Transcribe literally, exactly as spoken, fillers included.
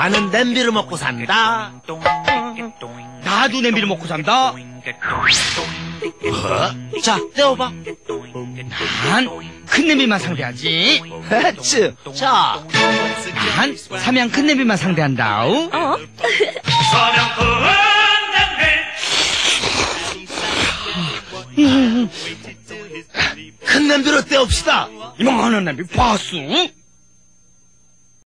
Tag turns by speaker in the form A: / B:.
A: 나는 냄비를 먹고 산다.
B: 나도 냄비를 먹고 산다.
A: 어? 자, 떼어봐.
B: 난 큰 냄비만 상대하지.
A: 해츠. 자,
B: 난 삼양 큰 냄비만 상대한다. 어?
A: 큰 냄비로 떼옵시다.
B: 이만한 냄비 봤어?